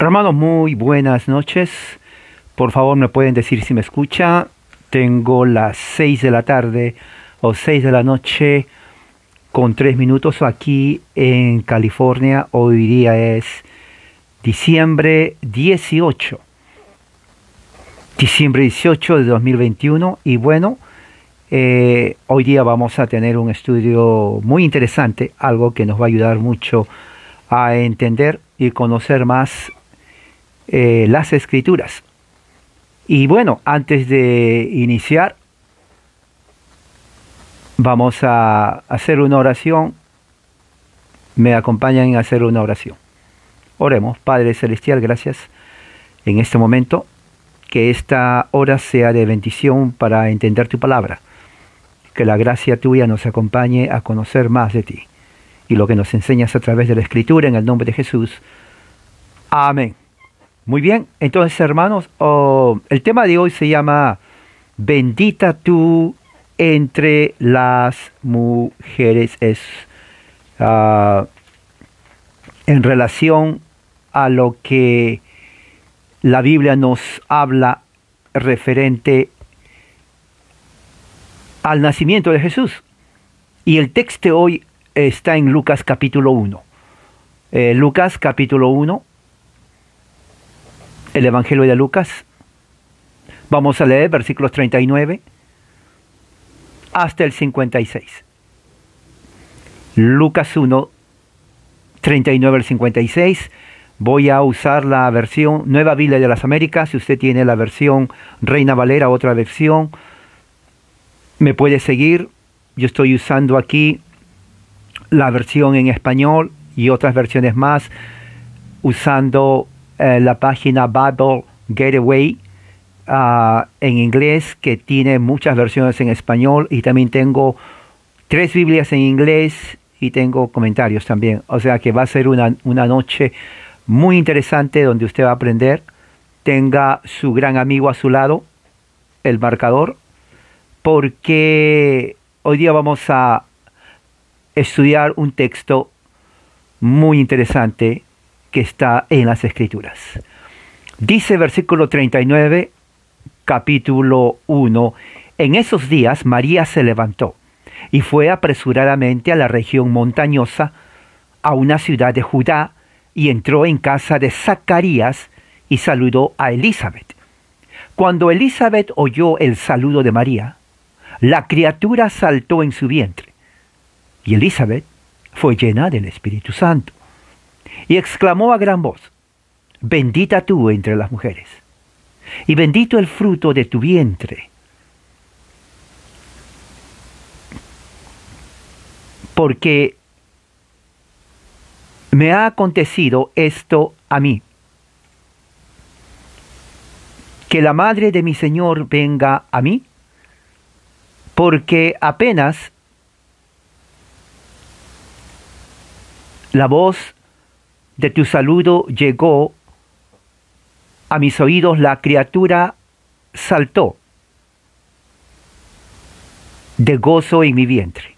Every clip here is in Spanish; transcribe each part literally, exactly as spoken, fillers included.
Hermanos, muy buenas noches. Por favor, me pueden decir si me escucha. Tengo las seis de la tarde o seis de la noche con tres minutos aquí en California. Hoy día es diciembre dieciocho. Diciembre dieciocho de dos mil veintiuno. Y bueno, eh, hoy día vamos a tener un estudio muy interesante, algo que nos va a ayudar mucho a entender y conocer más eh, las escrituras. Y bueno, antes de iniciar, vamos a hacer una oración. Me acompañan en hacer una oración. Oremos. Padre Celestial, gracias en este momento. Que esta hora sea de bendición para entender tu palabra. Que la gracia tuya nos acompañe a conocer más de ti. Y lo que nos enseñas a través de la Escritura, en el nombre de Jesús. Amén. Muy bien, entonces hermanos, oh, el tema de hoy se llama Bendita tú entre las mujeres. Es uh, en relación a lo que la Biblia nos habla referente al nacimiento de Jesús. Y el texto de hoy está en Lucas capítulo uno. Eh, Lucas capítulo uno. El Evangelio de Lucas. Vamos a leer versículos treinta y nueve hasta el cincuenta y seis. Lucas uno, treinta y nueve al cincuenta y seis. Voy a usar la versión Nueva Biblia de las Américas. Si usted tiene la versión Reina Valera, otra versión, me puede seguir. Yo estoy usando aquí la versión en español y otras versiones más, usando eh, la página Bible Gateway uh, en inglés, que tiene muchas versiones en español, y también tengo tres Biblias en inglés y tengo comentarios también. O sea que va a ser una, una noche muy interesante donde usted va a aprender. Tenga su gran amigo a su lado, el marcador, porque hoy día vamos a estudiar un texto muy interesante que está en las Escrituras. Dice versículo treinta y nueve, capítulo uno: En esos días María se levantó y fue apresuradamente a la región montañosa, a una ciudad de Judá, y entró en casa de Zacarías y saludó a Elizabeth. Cuando Elizabeth oyó el saludo de María, la criatura saltó en su vientre, y Elizabeth fue llena del Espíritu Santo, y exclamó a gran voz: Bendita tú entre las mujeres, y bendito el fruto de tu vientre. Porque me ha acontecido esto a mí, que la madre de mi Señor venga a mí, porque apenas la voz de tu saludo llegó a mis oídos, la criatura saltó de gozo en mi vientre.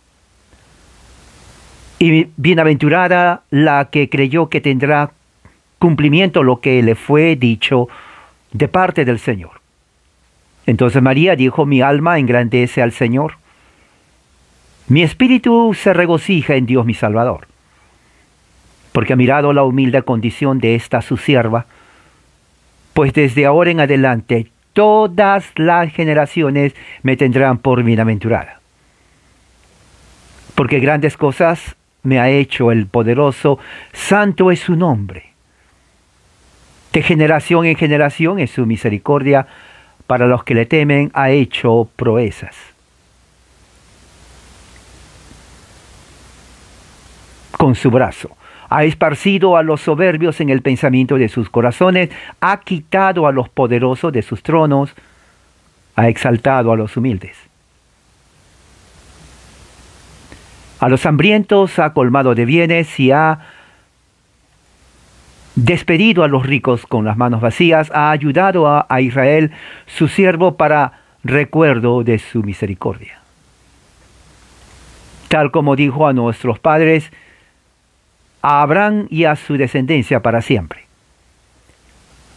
Y bienaventurada la que creyó que tendrá cumplimiento lo que le fue dicho de parte del Señor. Entonces María dijo: Mi alma engrandece al Señor, mi espíritu se regocija en Dios mi Salvador, porque ha mirado la humilde condición de esta su sierva, pues desde ahora en adelante todas las generaciones me tendrán por bienaventurada. Porque grandes cosas me ha hecho el poderoso, santo es su nombre. De generación en generación es su misericordia, para los que le temen ha hecho proezas. Con su brazo ha esparcido a los soberbios en el pensamiento de sus corazones, ha quitado a los poderosos de sus tronos, ha exaltado a los humildes. A los hambrientos ha colmado de bienes y ha despedido a los ricos con las manos vacías, ha ayudado a, a Israel, su siervo, para recuerdo de su misericordia. Tal como dijo a nuestros padres, a Abraham y a su descendencia para siempre.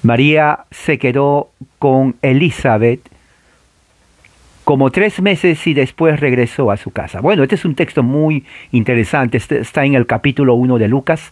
María se quedó con Elizabeth como tres meses y después regresó a su casa. Bueno, este es un texto muy interesante. Este está en el capítulo uno de Lucas.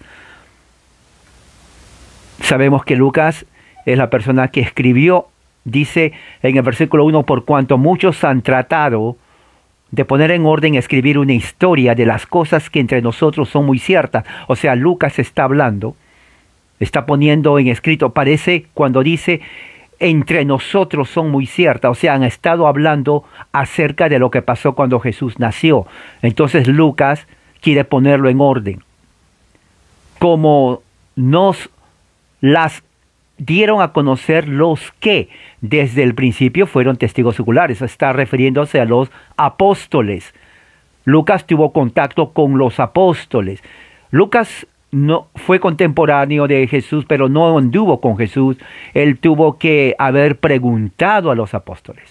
Sabemos que Lucas es la persona que escribió, dice en el versículo uno, por cuanto muchos han tratado de poner en orden, escribir una historia de las cosas que entre nosotros son muy ciertas. O sea, Lucas está hablando, está poniendo en escrito, parece cuando dice entre nosotros son muy ciertas, o sea, han estado hablando acerca de lo que pasó cuando Jesús nació. Entonces Lucas quiere ponerlo en orden. Como nos las dieron a conocer los que desde el principio fueron testigos oculares, está refiriéndose a los apóstoles. Lucas tuvo contacto con los apóstoles. Lucas no fue contemporáneo de Jesús, pero no anduvo con Jesús. Él tuvo que haber preguntado a los apóstoles.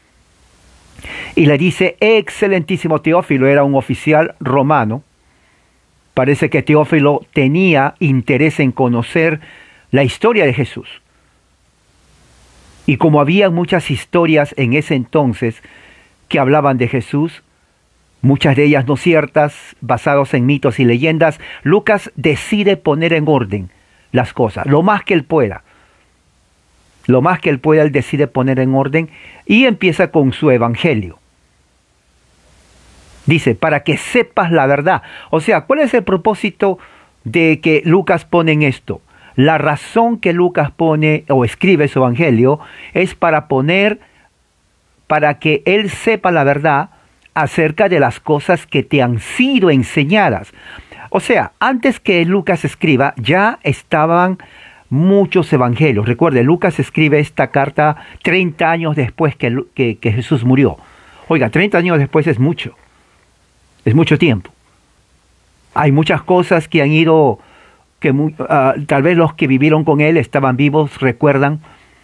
Y le dice, excelentísimo Teófilo, era un oficial romano. Parece que Teófilo tenía interés en conocer la historia de Jesús. Y como había muchas historias en ese entonces que hablaban de Jesús, muchas de ellas no ciertas, basadas en mitos y leyendas, Lucas decide poner en orden las cosas, lo más que él pueda. Lo más que él pueda, él decide poner en orden y empieza con su evangelio. Dice, para que sepas la verdad. O sea, ¿cuál es el propósito de que Lucas pone en esto? La razón que Lucas pone o escribe su evangelio es para poner, para que él sepa la verdad acerca de las cosas que te han sido enseñadas. O sea, antes que Lucas escriba, ya estaban muchos evangelios. Recuerde, Lucas escribe esta carta treinta años después que, que, que Jesús murió. Oiga, treinta años después es mucho. Es mucho tiempo. Hay muchas cosas que han ido, que uh, tal vez los que vivieron con él estaban vivos, recuerdan.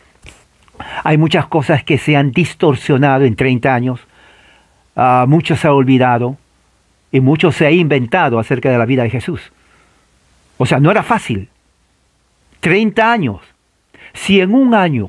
Hay muchas cosas que se han distorsionado en treinta años. Uh, mucho se ha olvidado y mucho se ha inventado acerca de la vida de Jesús. O sea, no era fácil. treinta años. Si en un año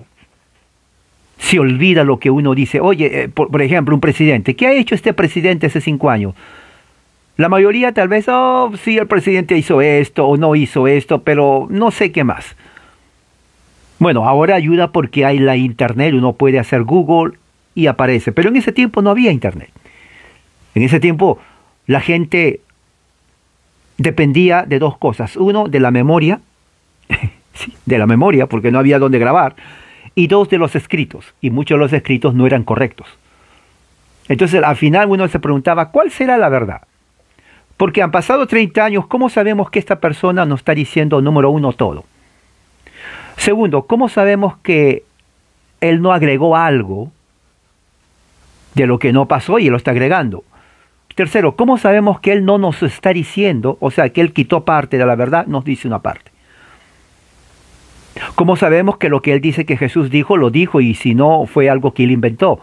se olvida lo que uno dice, oye, eh, por, por ejemplo, un presidente, ¿qué ha hecho este presidente hace cinco años? La mayoría tal vez, oh, sí, el presidente hizo esto o no hizo esto, pero no sé qué más. Bueno, ahora ayuda porque hay la internet, uno puede hacer Google y aparece. Pero en ese tiempo no había internet. En ese tiempo la gente dependía de dos cosas. Uno, de la memoria, sí, de la memoria, porque no había dónde grabar. Y dos, de los escritos. Y muchos de los escritos no eran correctos. Entonces al final uno se preguntaba, ¿cuál será la verdad? Porque han pasado treinta años, ¿cómo sabemos que esta persona nos está diciendo, número uno, todo? Segundo, ¿cómo sabemos que él no agregó algo de lo que no pasó y lo está agregando? Tercero, ¿cómo sabemos que él no nos está diciendo, o sea, que él quitó parte de la verdad, nos dice una parte? ¿Cómo sabemos que lo que él dice que Jesús dijo, lo dijo y si no fue algo que él inventó?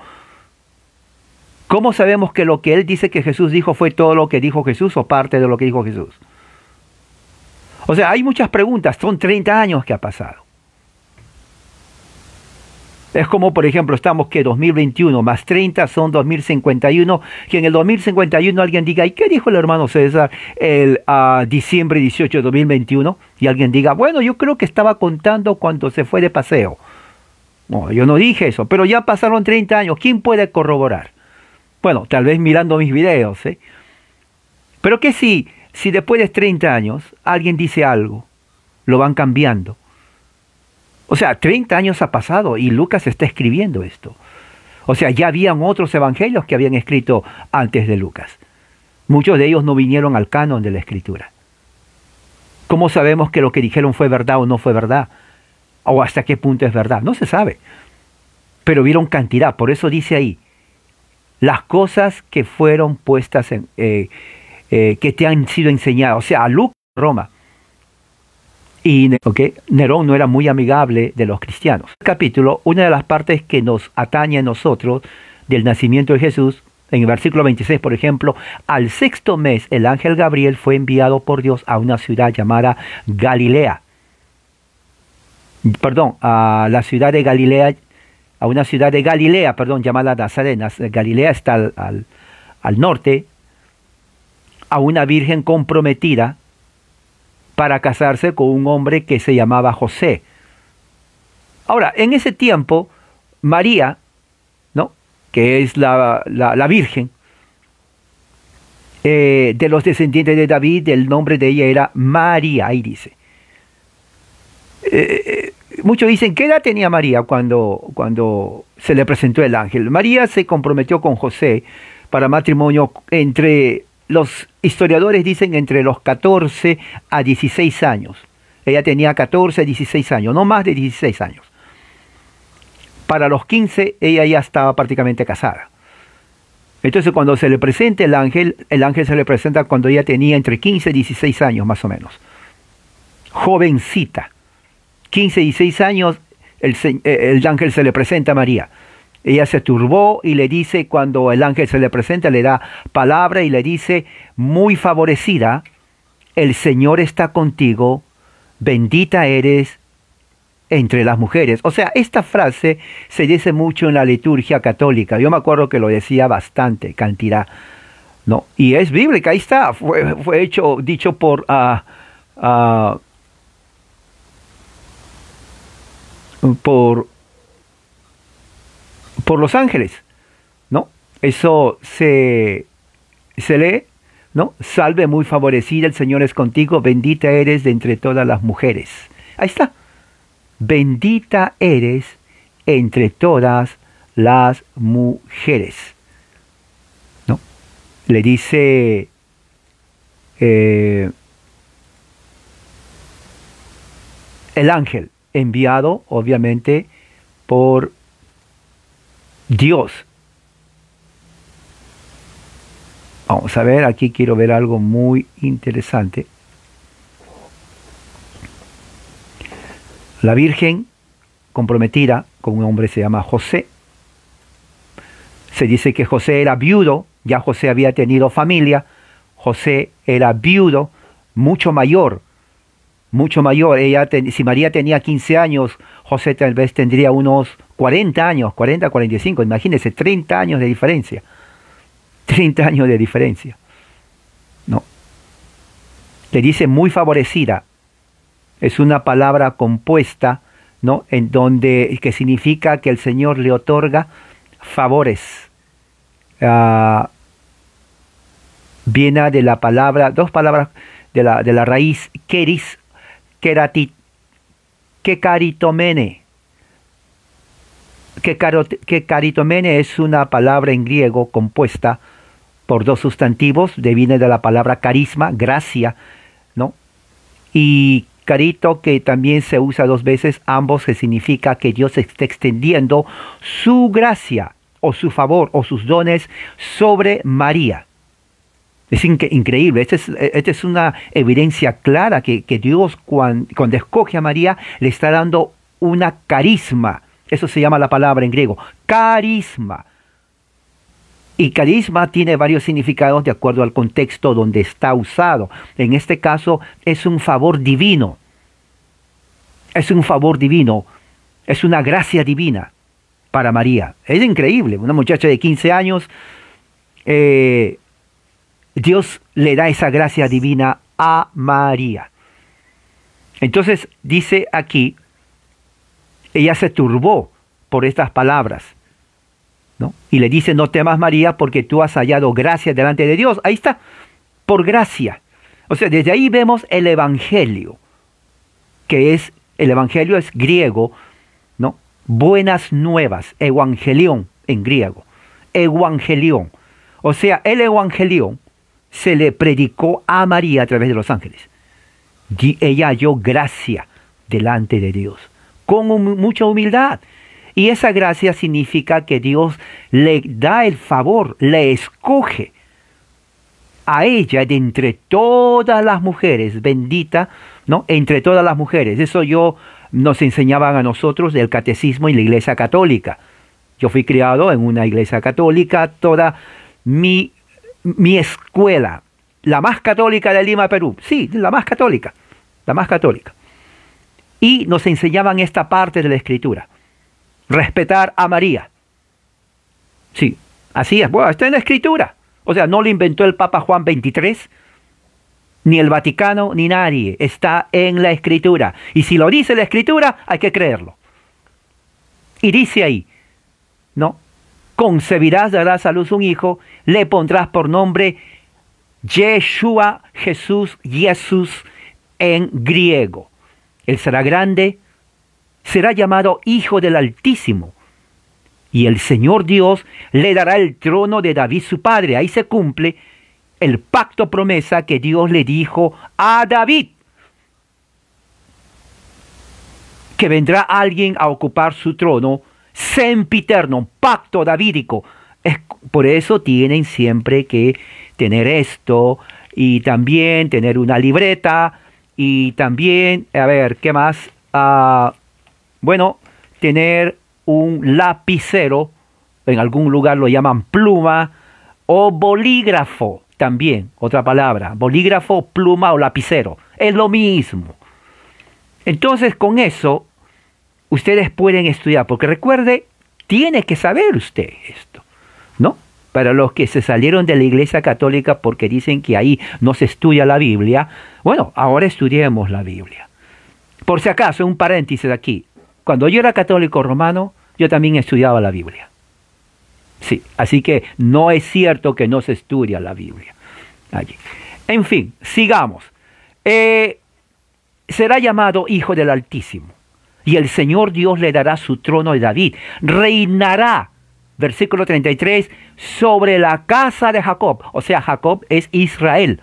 ¿Cómo sabemos que lo que él dice que Jesús dijo fue todo lo que dijo Jesús o parte de lo que dijo Jesús? O sea, hay muchas preguntas, son treinta años que ha pasado. Es como, por ejemplo, estamos que dos mil veintiuno más treinta son dos mil cincuenta y uno, que en el dos mil cincuenta y uno alguien diga, ¿y qué dijo el hermano César el uh, diciembre dieciocho de dos mil veintiuno? Y alguien diga, bueno, yo creo que estaba contando cuando se fue de paseo. No, yo no dije eso, pero ya pasaron treinta años, ¿quién puede corroborar? Bueno, tal vez mirando mis videos, ¿eh? Pero ¿qué si, si después de treinta años alguien dice algo, lo van cambiando? O sea, treinta años ha pasado y Lucas está escribiendo esto. O sea, ya habían otros evangelios que habían escrito antes de Lucas. Muchos de ellos no vinieron al canon de la escritura. ¿Cómo sabemos que lo que dijeron fue verdad o no fue verdad? ¿O hasta qué punto es verdad? No se sabe. Pero vieron cantidad. Por eso dice ahí, las cosas que fueron puestas en, eh, eh, que te han sido enseñadas. O sea, a Lucas, Roma. Y okay, Nerón no era muy amigable de los cristianos. En el capítulo, una de las partes que nos atañe a nosotros del nacimiento de Jesús, en el versículo veintiséis, por ejemplo, al sexto mes el ángel Gabriel fue enviado por Dios a una ciudad llamada Galilea. perdón, a la ciudad de Galilea, a una ciudad de Galilea, perdón, llamada Nazaret. Galilea está al, al, al norte, a una virgen comprometida para casarse con un hombre que se llamaba José. Ahora, en ese tiempo, María, ¿no?, que es la, la, la virgen, eh, de los descendientes de David, el nombre de ella era María, ahí dice. Eh, muchos dicen, ¿qué edad tenía María cuando, cuando se le presentó el ángel? María se comprometió con José para matrimonio entre, los historiadores dicen, entre los catorce a dieciséis años. Ella tenía catorce a dieciséis años, no más de dieciséis años. Para los quince ella ya estaba prácticamente casada. Entonces cuando se le presenta el ángel, el ángel se le presenta cuando ella tenía entre quince y dieciséis años más o menos. Jovencita. quince y dieciséis años, el, el ángel se le presenta a María. Ella se turbó y le dice, cuando el ángel se le presenta, le da palabra y le dice, muy favorecida, el Señor está contigo, bendita eres entre las mujeres. O sea, esta frase se dice mucho en la liturgia católica. Yo me acuerdo que lo decía bastante, cantidad, ¿no? Y es bíblica, ahí está, fue, fue hecho, dicho por... Uh, uh, por por los ángeles, ¿no? Eso se, se lee, ¿no? Salve muy favorecida, el Señor es contigo, bendita eres de entre todas las mujeres. Ahí está. Bendita eres entre todas las mujeres, ¿no? Le dice eh, el ángel, enviado obviamente por Dios. Vamos a ver, aquí quiero ver algo muy interesante. La Virgen comprometida con un hombre se llama José. Se dice que José era viudo, ya José había tenido familia. José era viudo, mucho mayor. Mucho mayor, ella ten, si María tenía quince años, José tal vez tendría unos cuarenta años, cuarenta, cuarenta y cinco, imagínense, treinta años de diferencia, treinta años de diferencia, ¿no? Le dice muy favorecida, es una palabra compuesta, ¿no?, en donde, que significa que el Señor le otorga favores, uh, viene de la palabra, dos palabras de la, de la raíz keris, Keratit, kekaritomene. Kekaritomene es una palabra en griego compuesta por dos sustantivos, viene de la palabra carisma, gracia, ¿no? Y carito, que también se usa dos veces, ambos que significa que Dios está extendiendo su gracia o su favor o sus dones sobre María. Es incre increíble, esta es, esta es una evidencia clara que, que Dios cuando, cuando escoge a María le está dando una carisma. Eso se llama la palabra en griego, carisma. Y carisma tiene varios significados de acuerdo al contexto donde está usado. En este caso es un favor divino. Es un favor divino, es una gracia divina para María. Es increíble, una muchacha de quince años, eh, Dios le da esa gracia divina a María. Entonces dice aquí, ella se turbó por estas palabras, ¿no? Y le dice, no temas María, porque tú has hallado gracia delante de Dios. Ahí está, por gracia. O sea, desde ahí vemos el evangelio, que es, el evangelio es griego, ¿no? Buenas nuevas, evangelión en griego, evangelión. O sea, el evangelión se le predicó a María a través de los ángeles. Y ella halló gracia delante de Dios, con hum mucha humildad. Y esa gracia significa que Dios le da el favor, le escoge a ella de entre todas las mujeres, bendita, ¿no? Entre todas las mujeres. Eso yo nos enseñaban a nosotros del catecismo y la Iglesia Católica. Yo fui criado en una iglesia católica, toda mi mi escuela, la más católica de Lima, Perú. Sí, la más católica, la más católica. Y nos enseñaban esta parte de la Escritura. Respetar a María. Sí, así es. Bueno, está en la Escritura. O sea, no lo inventó el Papa Juan veintitrés, ni el Vaticano, ni nadie. Está en la Escritura. Y si lo dice la Escritura, hay que creerlo. Y dice ahí, ¿no? Concebirás, darás a luz un hijo, le pondrás por nombre Yeshua, Jesús, Jesús en griego. Él será grande, será llamado Hijo del Altísimo. Y el Señor Dios le dará el trono de David su padre. Ahí se cumple el pacto promesa que Dios le dijo a David. Que vendrá alguien a ocupar su trono sempiterno, pacto davídico. Es, por eso tienen siempre que tener esto y también tener una libreta y también, a ver, ¿qué más? Uh, bueno, tener un lapicero, en algún lugar lo llaman pluma, o bolígrafo también, otra palabra, bolígrafo, pluma o lapicero, es lo mismo. Entonces con eso ustedes pueden estudiar, porque recuerde, tiene que saber usted esto, ¿no? Para los que se salieron de la Iglesia Católica porque dicen que ahí no se estudia la Biblia, bueno, ahora estudiemos la Biblia. Por si acaso, un paréntesis aquí, cuando yo era católico romano, yo también estudiaba la Biblia. Sí, así que no es cierto que no se estudia la Biblia allí. En fin, sigamos. Eh, será llamado Hijo del Altísimo. Y el Señor Dios le dará su trono de David. Reinará, versículo treinta y tres, sobre la casa de Jacob. O sea, Jacob es Israel.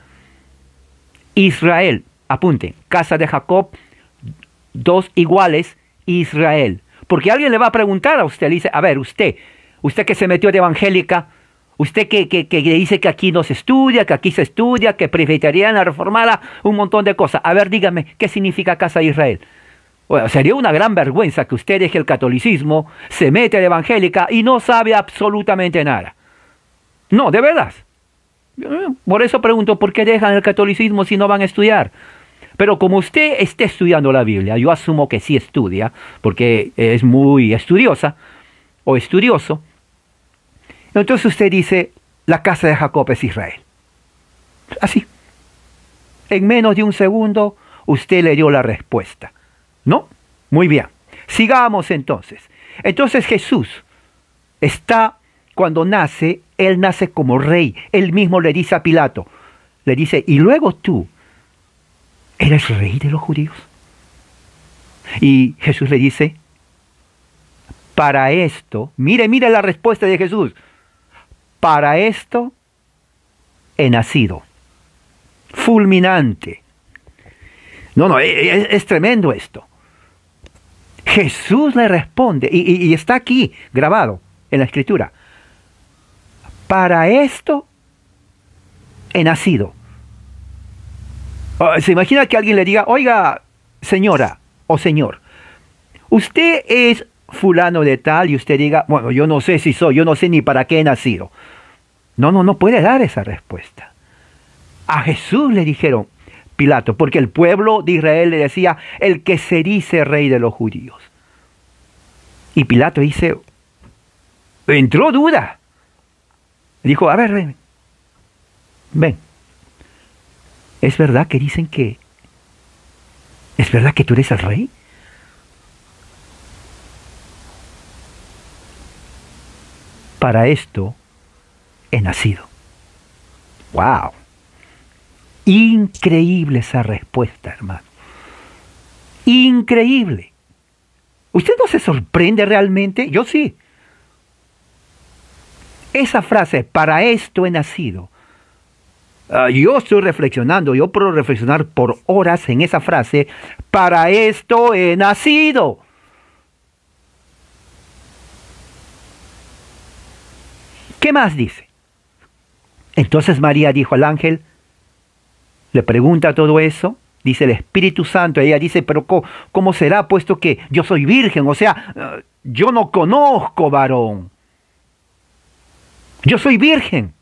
Israel, apunten, casa de Jacob, dos iguales, Israel. Porque alguien le va a preguntar a usted, le dice, a ver, usted, usted que se metió de evangélica, usted que, que, que dice que aquí no se estudia, que aquí se estudia, que presbiteriana, reformada, un montón de cosas. A ver, dígame, ¿qué significa casa de Israel? Bueno, sería una gran vergüenza que usted deje el catolicismo, se mete de evangélica y no sabe absolutamente nada. No, de verdad. Por eso pregunto, ¿por qué dejan el catolicismo si no van a estudiar? Pero como usted esté estudiando la Biblia, yo asumo que sí estudia, porque es muy estudiosa o estudioso, entonces usted dice, la casa de Jacob es Israel. Así. En menos de un segundo, usted le dio la respuesta. ¿No? Muy bien. Sigamos entonces. Entonces Jesús está, cuando nace, Él nace como rey. Él mismo le dice a Pilato, le dice, y luego tú, ¿eres rey de los judíos? Y Jesús le dice, para esto, mire, mire la respuesta de Jesús, para esto he nacido. Fulminante. No, no, es, es tremendo esto. Jesús le responde, y, y, y está aquí grabado en la Escritura, para esto he nacido. ¿Se imagina que alguien le diga, oiga, señora o señor, usted es fulano de tal, y usted diga, bueno, yo no sé si soy, yo no sé ni para qué he nacido? No, no, no puede dar esa respuesta. A Jesús le dijeron, Pilato, porque el pueblo de Israel le decía, el que se dice rey de los judíos. Y Pilato dice, entró duda. Dijo, a ver, ven, ven. ¿Es verdad que dicen que, es verdad que tú eres el rey? Para esto he nacido. ¡Wow! Increíble esa respuesta, hermano. Increíble. ¿Usted no se sorprende realmente? Yo sí. Esa frase, para esto he nacido. Uh, yo estoy reflexionando, yo puedo reflexionar por horas en esa frase, para esto he nacido. ¿Qué más dice? Entonces María dijo al ángel, le pregunta todo eso, dice el Espíritu Santo, ella dice, pero ¿cómo será puesto que yo soy virgen? O sea, yo no conozco varón. Yo soy virgen.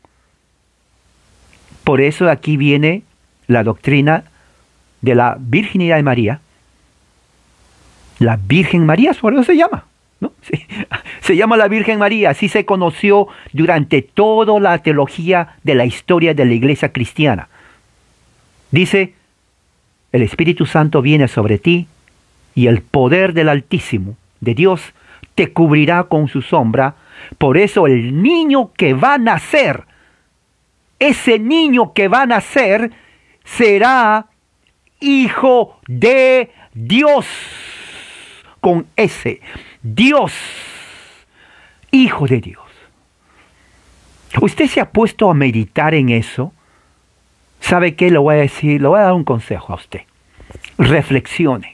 Por eso aquí viene la doctrina de la virginidad de María, La Virgen María, por eso se llama, ¿no? Sí. Se llama la Virgen María, así se conoció durante toda la teología de la historia de la iglesia cristiana. Dice, el Espíritu Santo viene sobre ti y el poder del Altísimo, de Dios, te cubrirá con su sombra. Por eso el niño que va a nacer, ese niño que va a nacer, será hijo de Dios. Con ese, Dios, hijo de Dios. ¿Usted se ha puesto a meditar en eso? ¿Sabe qué? Le voy a decir, le voy a dar un consejo a usted. Reflexione.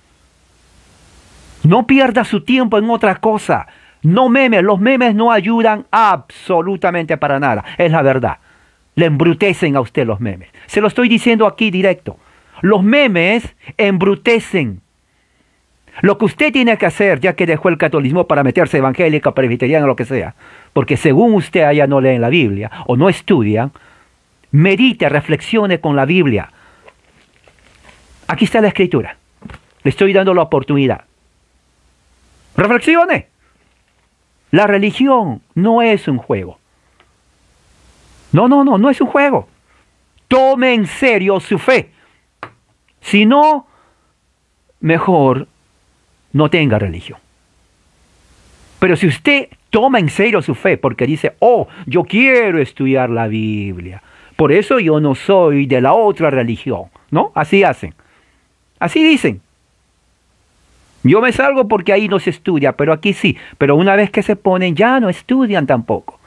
No pierda su tiempo en otra cosa. No memes. Los memes no ayudan absolutamente para nada. Es la verdad. Le embrutecen a usted los memes. Se lo estoy diciendo aquí directo. Los memes embrutecen. Lo que usted tiene que hacer, ya que dejó el catolicismo para meterse evangélica, presbiteriana, lo que sea, porque según usted allá no leen la Biblia o no estudian, medite, reflexione con la Biblia. Aquí está la Escritura. Le estoy dando la oportunidad. Reflexione. La religión no es un juego. No, no, no, no es un juego. Tome en serio su fe. Si no, mejor no tenga religión. Pero si usted toma en serio su fe porque dice, oh, yo quiero estudiar la Biblia, por eso yo no soy de la otra religión, ¿no? Así hacen. Así dicen. Yo me salgo porque ahí no se estudia, pero aquí sí. Pero una vez que se ponen, ya no estudian tampoco.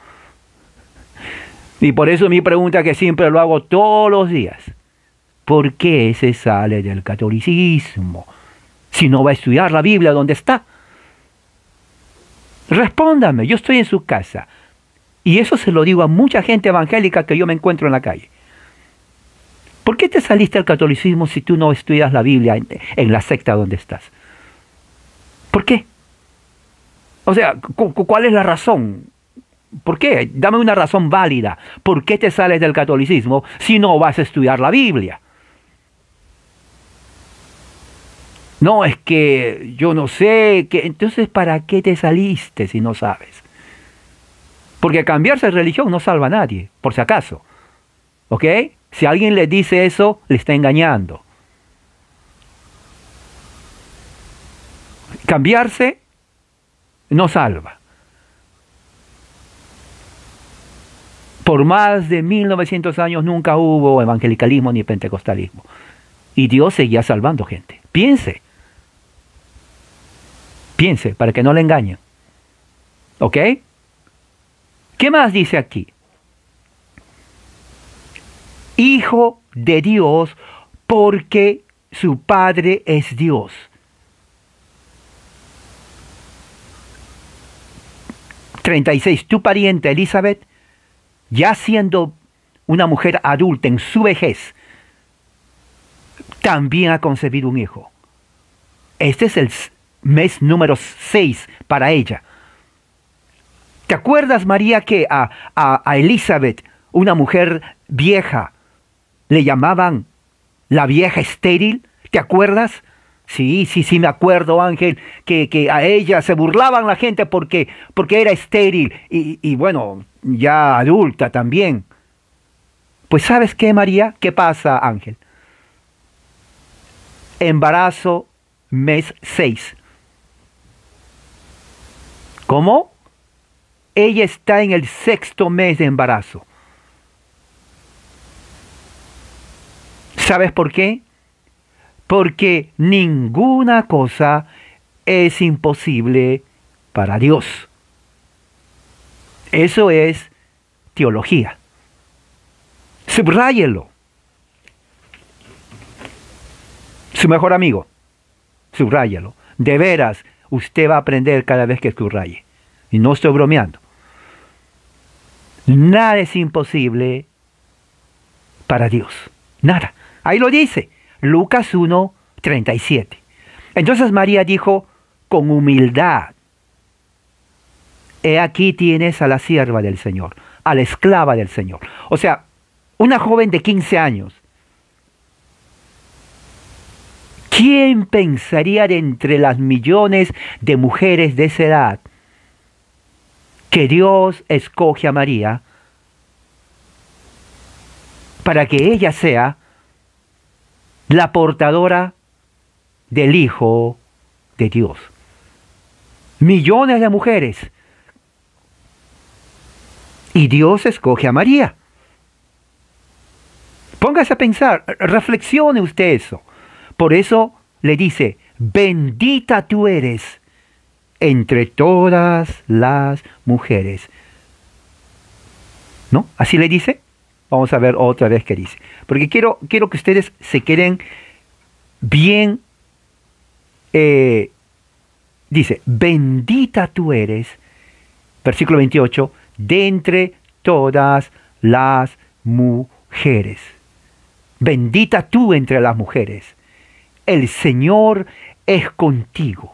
Y por eso mi pregunta, que siempre lo hago todos los días, ¿por qué se sale del catolicismo si no va a estudiar la Biblia donde está? Respóndame, yo estoy en su casa. Y eso se lo digo a mucha gente evangélica que yo me encuentro en la calle. ¿Por qué te saliste del catolicismo si tú no estudias la Biblia en, en la secta donde estás? ¿Por qué? O sea, cu ¿cuál es la razón? ¿Por qué? Dame una razón válida. ¿Por qué te sales del catolicismo si no vas a estudiar la Biblia? No, es que yo no sé. Que, entonces, ¿para qué te saliste si no sabes? Porque cambiarse de religión no salva a nadie, por si acaso. ¿Ok? Si alguien le dice eso, le está engañando. Cambiarse no salva. Por más de mil novecientos años nunca hubo evangelicalismo ni pentecostalismo. Y Dios seguía salvando gente. Piense. Piense, para que no le engañen. ¿Ok? ¿Qué más dice aquí? Hijo de Dios porque su Padre es Dios. treinta y seis. Tu pariente Elizabeth, ya siendo una mujer adulta en su vejez, también ha concebido un hijo. Este es el mes número seis para ella. ¿Te acuerdas, María, que a, a, a Elizabeth, una mujer vieja, le llamaban la vieja estéril? ¿Te acuerdas? Sí, sí, sí, me acuerdo, Ángel, que, que a ella se burlaban la gente porque, porque era estéril y, y bueno, ya adulta también. Pues ¿sabes qué, María? ¿Qué pasa, Ángel? Embarazo, mes seis. ¿Cómo? Ella está en el sexto mes de embarazo. ¿Sabes por qué? Porque ninguna cosa es imposible para Dios. Eso es teología. Subráyelo. Su mejor amigo, subráyalo. De veras, usted va a aprender cada vez que subraye. Y no estoy bromeando. Nada es imposible para Dios. Nada. Ahí lo dice. Lucas uno, treinta y siete. Entonces María dijo con humildad: he aquí tienes a la sierva del Señor, a la esclava del Señor. O sea, una joven de quince años ¿quién pensaría de entre las millones de mujeres de esa edad que Dios escoge a María para que ella sea la portadora del Hijo de Dios? Millones de mujeres. Y Dios escoge a María. Póngase a pensar, reflexione usted eso. Por eso le dice, bendita tú eres entre todas las mujeres. ¿No? Así le dice. Vamos a ver otra vez qué dice. Porque quiero, quiero que ustedes se queden bien. Eh, dice, bendita tú eres, versículo veintiocho, de entre todas las mujeres. Bendita tú entre las mujeres. El Señor es contigo.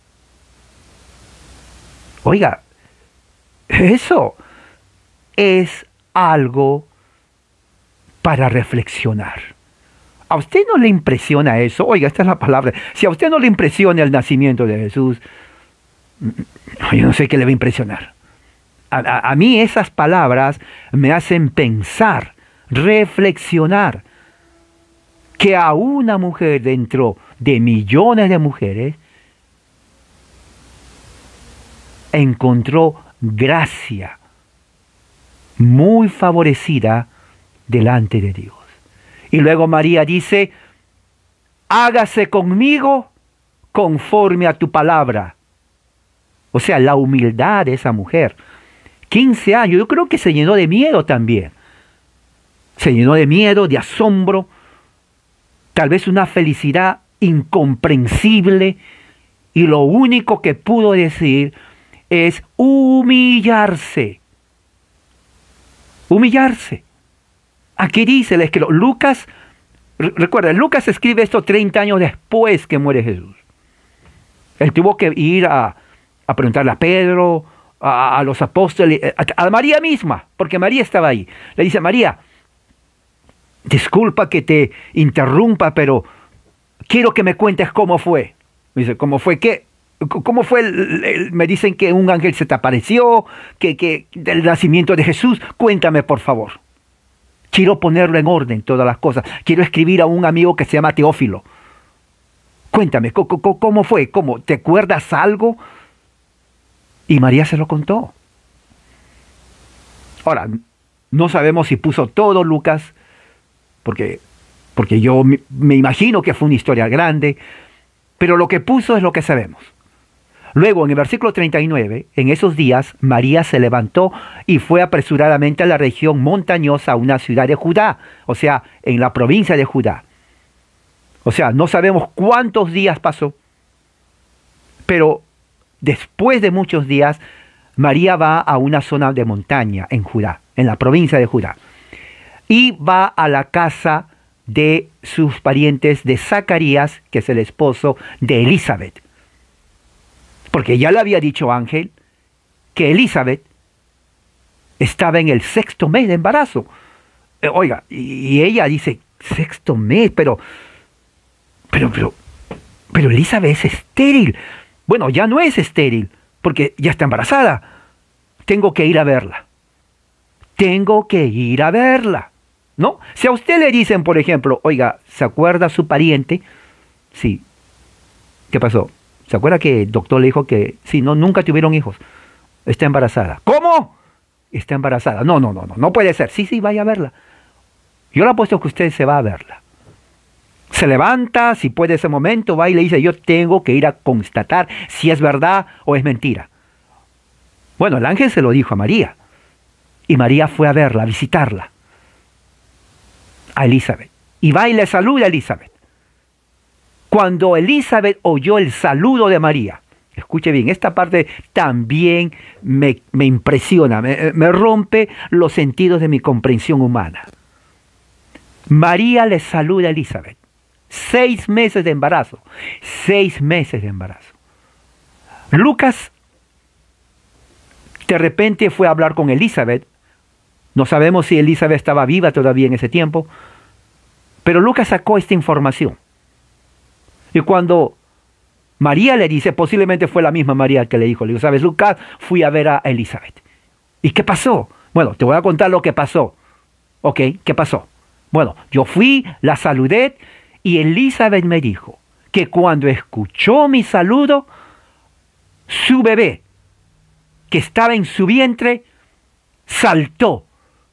Oiga, eso es algo para reflexionar. ¿A usted no le impresiona eso? Oiga, esta es la palabra. Si a usted no le impresiona el nacimiento de Jesús, yo no sé qué le va a impresionar. A, a, a mí esas palabras me hacen pensar, reflexionar, que a una mujer dentro de millones de mujeres encontró gracia muy favorecida delante de Dios. Y luego María dice, hágase conmigo conforme a tu palabra. O sea, la humildad de esa mujer. quince años, yo creo que se llenó de miedo también. Se llenó de miedo, de asombro, tal vez una felicidad incomprensible. Y lo único que pudo decir es humillarse. Humillarse. Aquí dice el escritor, Lucas, recuerda, Lucas escribe esto treinta años después que muere Jesús. Él tuvo que ir a, a preguntarle a Pedro, a, a los apóstoles, a, a María misma, porque María estaba ahí. Le dice, María, disculpa que te interrumpa, pero quiero que me cuentes cómo fue. Me dice, ¿cómo fue qué? ¿Cómo fue? El, el, me dicen que un ángel se te apareció, que, que del nacimiento de Jesús. Cuéntame, por favor. Quiero ponerlo en orden, todas las cosas. Quiero escribir a un amigo que se llama Teófilo. Cuéntame, ¿cómo fue? ¿Cómo? ¿Te acuerdas algo? Y María se lo contó. Ahora, no sabemos si puso todo Lucas, porque, porque yo me, me imagino que fue una historia grande, pero lo que puso es lo que sabemos. Luego, en el versículo treinta y nueve, en esos días, María se levantó y fue apresuradamente a la región montañosa, a una ciudad de Judá, o sea, en la provincia de Judá. O sea, no sabemos cuántos días pasó, pero después de muchos días, María va a una zona de montaña en Judá, en la provincia de Judá, y va a la casa de sus parientes de Zacarías, que es el esposo de Elizabeth. Porque ya le había dicho ángel que Elizabeth estaba en el sexto mes de embarazo. Eh, oiga, y ella dice, sexto mes, pero, pero, pero, pero Elizabeth es estéril. Bueno, ya no es estéril, porque ya está embarazada. Tengo que ir a verla. Tengo que ir a verla. ¿No? Si a usted le dicen, por ejemplo, oiga, ¿se acuerda su pariente? Sí. ¿Qué pasó? ¿Se acuerda que el doctor le dijo que sí, no, nunca tuvieron hijos? Está embarazada. ¿Cómo? Está embarazada. No, no, no, no, no puede ser. Sí, sí, vaya a verla. Yo le apuesto que usted se va a verla. Se levanta, si puede ese momento, va y le dice, yo tengo que ir a constatar si es verdad o es mentira. Bueno, el ángel se lo dijo a María. Y María fue a verla, a visitarla. A Elizabeth. Y va y le saluda a Elizabeth. Cuando Elizabeth oyó el saludo de María, escuche bien, esta parte también me, me impresiona, me, me rompe los sentidos de mi comprensión humana. María le saluda a Elizabeth. Seis meses de embarazo. Seis meses de embarazo. Lucas de repente fue a hablar con Elizabeth. No sabemos si Elizabeth estaba viva todavía en ese tiempo. Pero Lucas sacó esta información. Y cuando María le dice, posiblemente fue la misma María que le dijo, le dijo, ¿sabes, Lucas? Fui a ver a Elizabeth. ¿Y qué pasó? Bueno, te voy a contar lo que pasó. ¿Ok? ¿Qué pasó? Bueno, yo fui, la saludé y Elizabeth me dijo que cuando escuchó mi saludo, su bebé, que estaba en su vientre, saltó.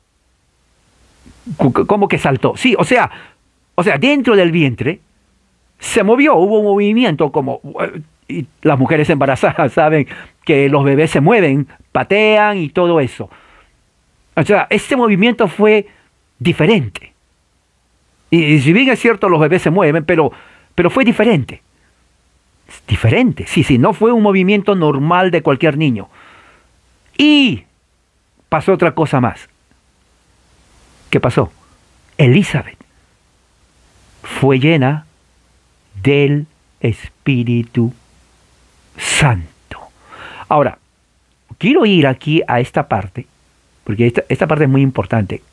¿Cómo que saltó? Sí, o sea, o sea, dentro del vientre se movió, hubo un movimiento como... Y las mujeres embarazadas saben que los bebés se mueven, patean y todo eso. O sea, este movimiento fue diferente. Y, y si bien es cierto, los bebés se mueven, pero, pero fue diferente. Diferente, sí, sí, no fue un movimiento normal de cualquier niño. Y pasó otra cosa más. ¿Qué pasó? Elizabeth fue llena del Espíritu Santo. Ahora, quiero ir aquí a esta parte, porque esta, esta parte es muy importante.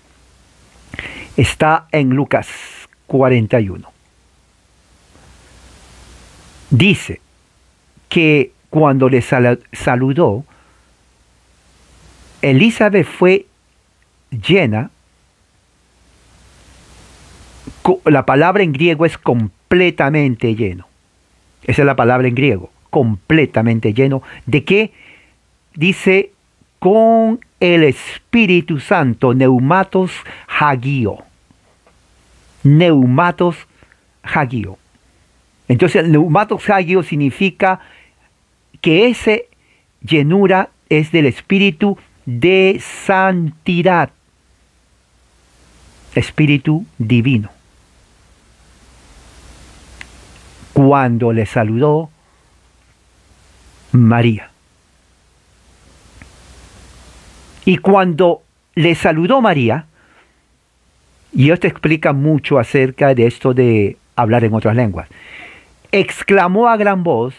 Está en Lucas cuarenta y uno. Dice que cuando le sal- saludó, Elizabeth fue llena. La palabra en griego es completamente lleno. Esa es la palabra en griego, completamente lleno. ¿De qué? Dice, con el Espíritu Santo, neumatos hagio. Neumatos hagio. Entonces, el neumatos hagio significa que esa llenura es del Espíritu de santidad. Espíritu divino. Cuando le saludó María. Y cuando le saludó María, y esto explica mucho acerca de esto de hablar en otras lenguas, exclamó a gran voz,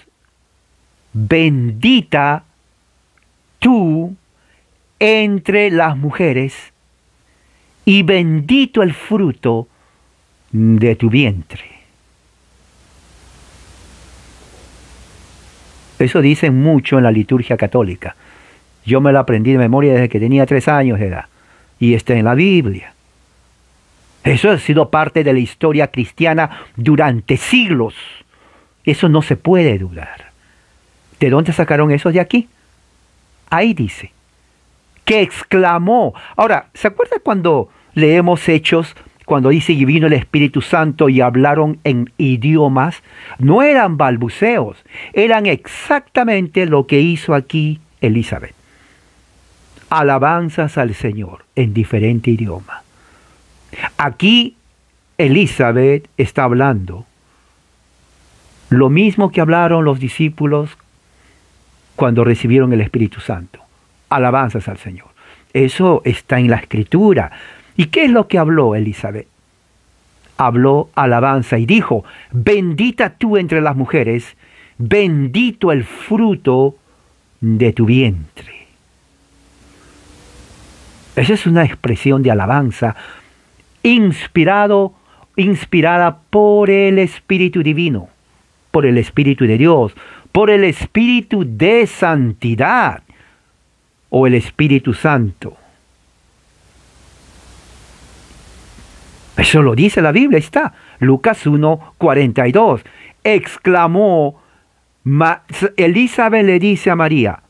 bendita tú entre las mujeres, y bendito el fruto de tu vientre. Eso dicen mucho en la liturgia católica. Yo me lo aprendí de memoria desde que tenía tres años de edad. Y está en la Biblia. Eso ha sido parte de la historia cristiana durante siglos. Eso no se puede dudar. ¿De dónde sacaron eso de aquí? Ahí dice. Que exclamó. Ahora, ¿se acuerda cuando leemos Hechos, cuando dice y vino el Espíritu Santo y hablaron en idiomas? No eran balbuceos, eran exactamente lo que hizo aquí Elizabeth. Alabanzas al Señor en diferente idioma. Aquí Elizabeth está hablando lo mismo que hablaron los discípulos cuando recibieron el Espíritu Santo. Alabanzas al Señor. Eso está en la Escritura. ¿Y qué es lo que habló Elizabeth? Habló alabanza y dijo, bendita tú entre las mujeres, bendito el fruto de tu vientre. Esa es una expresión de alabanza inspirado, inspirada por el Espíritu Divino, por el Espíritu de Dios, por el Espíritu de santidad o el Espíritu Santo. Eso lo dice la Biblia, está. Lucas uno, cuarenta y dos. Exclamó, Ma- Elizabeth le dice a María,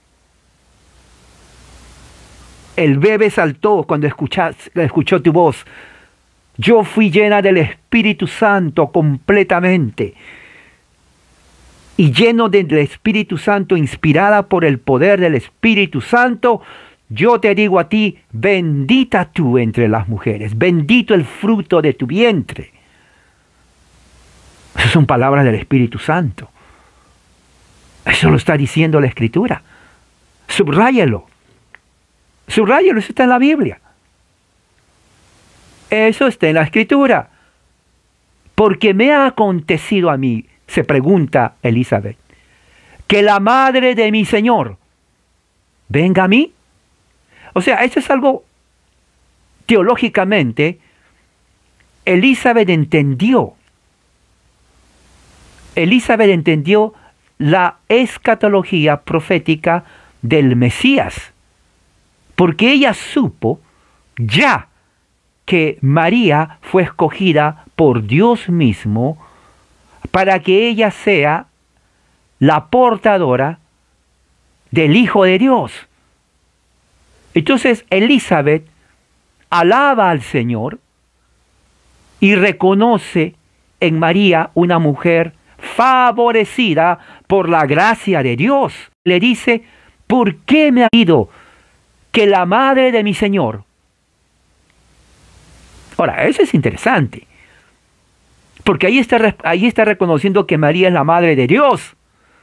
el bebé saltó cuando escuchas- escuchó tu voz. Yo fui llena del Espíritu Santo completamente. Y lleno del Espíritu Santo, inspirada por el poder del Espíritu Santo, yo te digo a ti, bendita tú entre las mujeres, bendito el fruto de tu vientre. Esas son palabras del Espíritu Santo. Eso lo está diciendo la Escritura. Subráyelo. Subráyelo, eso está en la Biblia. Eso está en la Escritura. Porque me ha acontecido a mí, se pregunta Elizabeth, que la madre de mi Señor venga a mí. O sea, eso es algo teológicamente, Elizabeth entendió Elizabeth entendió la escatología profética del Mesías, porque ella supo ya que María fue escogida por Dios mismo para que ella sea la portadora del Hijo de Dios. Entonces Elizabeth alaba al Señor y reconoce en María una mujer favorecida por la gracia de Dios. Le dice, ¿por qué me ha ido que la madre de mi Señor? Ahora, eso es interesante, porque ahí está, ahí está reconociendo que María es la madre de Dios.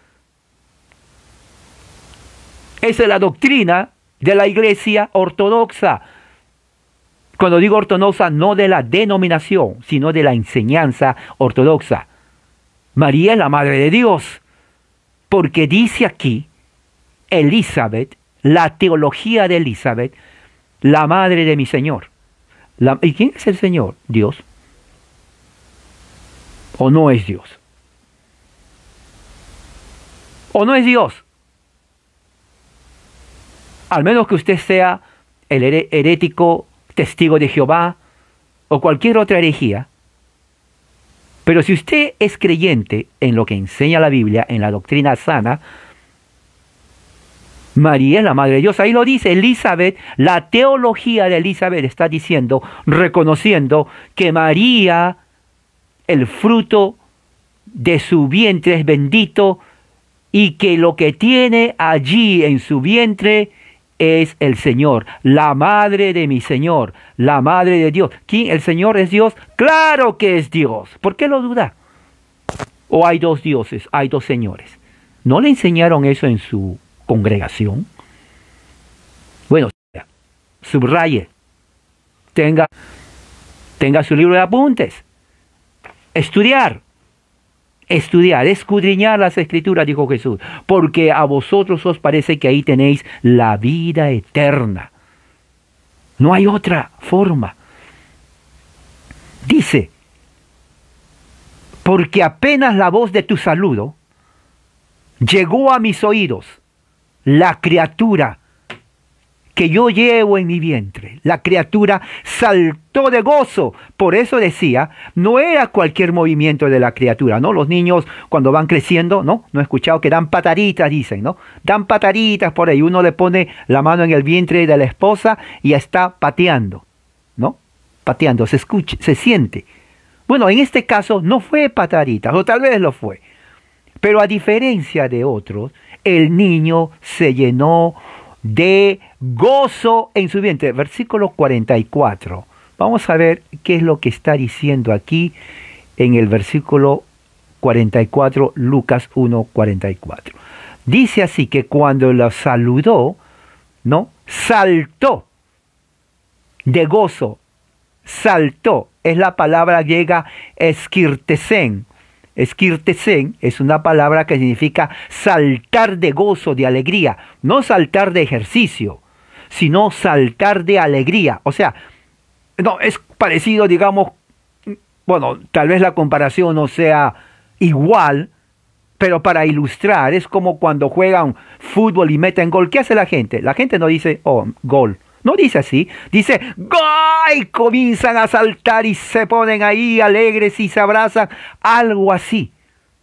Esa es la doctrina de la Iglesia ortodoxa. Cuando digo ortodoxa, no de la denominación, sino de la enseñanza ortodoxa. María es la madre de Dios, porque dice aquí Elizabeth, la teología de Elizabeth, la madre de mi Señor. La, ¿Y quién es el Señor? Dios. ¿O no es Dios? ¿O no es Dios? Al menos que usted sea el herético, testigo de Jehová o cualquier otra herejía. Pero si usted es creyente en lo que enseña la Biblia, en la doctrina sana, María es la madre de Dios. Ahí lo dice Elizabeth. La teología de Elizabeth está diciendo, reconociendo que María, el fruto de su vientre es bendito y que lo que tiene allí en su vientre es el Señor, la madre de mi Señor, la madre de Dios. ¿Quién? ¿El Señor es Dios? ¡Claro que es Dios! ¿Por qué lo duda? ¿O hay dos dioses, hay dos señores? ¿No le enseñaron eso en su congregación? Bueno, subraye, tenga, tenga su libro de apuntes, estudiar, estudiar, escudriñar las Escrituras, dijo Jesús, porque a vosotros os parece que ahí tenéis la vida eterna. No hay otra forma. Dice, porque apenas la voz de tu saludo llegó a mis oídos, la criatura que yo llevo en mi vientre, la criatura saltó de gozo. Por eso decía, no era cualquier movimiento de la criatura, ¿no? Los niños cuando van creciendo, ¿no? No he escuchado que dan pataditas, dicen, ¿no? Dan pataditas por ahí. Uno le pone la mano en el vientre de la esposa y está pateando, ¿no? Pateando, se escucha, se siente. Bueno, en este caso no fue pataditas, o tal vez lo fue. Pero a diferencia de otros, el niño se llenó de gozo en su vientre. Versículo cuarenta y cuatro. Vamos a ver qué es lo que está diciendo aquí en el versículo cuarenta y cuatro, Lucas uno, cuarenta y cuatro. Dice así que cuando lo saludó, ¿no? Saltó de gozo. Saltó. Es la palabra griega esquirtesen. Esquirtesen es una palabra que significa saltar de gozo, de alegría. No saltar de ejercicio, sino saltar de alegría. O sea, no, es parecido, digamos, bueno, tal vez la comparación no sea igual, pero para ilustrar, es como cuando juegan fútbol y meten gol. ¿Qué hace la gente? La gente no dice, oh, gol. No dice así, dice ¡gol! Y comienzan a saltar y se ponen ahí alegres y se abrazan. Algo así.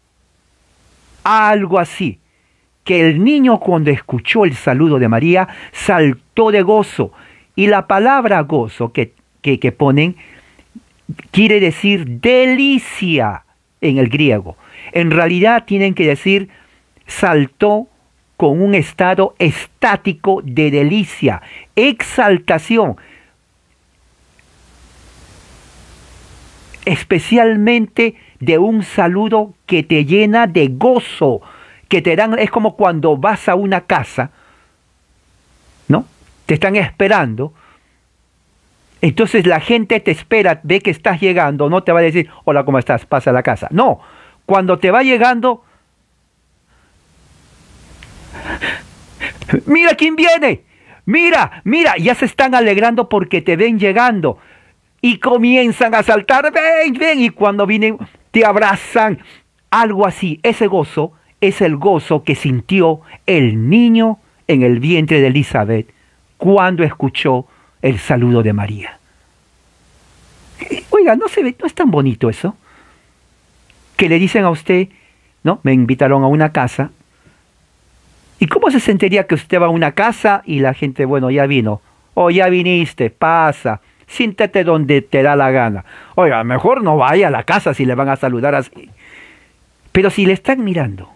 Algo así. Que el niño cuando escuchó el saludo de María saltó de gozo. Y la palabra gozo que, que, que ponen quiere decir delicia en el griego. En realidad tienen que decir saltó con un estado estático de delicia, exaltación, especialmente de un saludo que te llena de gozo, que te dan, es como cuando vas a una casa, ¿no? Te están esperando, entonces la gente te espera, ve que estás llegando, no te va a decir, hola, ¿cómo estás? Pasa a la casa. No, cuando te va llegando, mira quién viene, mira, mira, ya se están alegrando porque te ven llegando y comienzan a saltar, ven, ven, y cuando vienen te abrazan, algo así. Ese gozo es el gozo que sintió el niño en el vientre de Elizabeth cuando escuchó el saludo de María. Oiga, ¿no se ve, no es tan bonito eso? Que le dicen a usted, ¿no? Me invitaron a una casa. ¿Y cómo se sentiría que usted va a una casa y la gente, bueno, ya vino? O ya viniste, pasa, siéntate donde te da la gana. Oiga, mejor no vaya a la casa si le van a saludar así. Pero si le están mirando,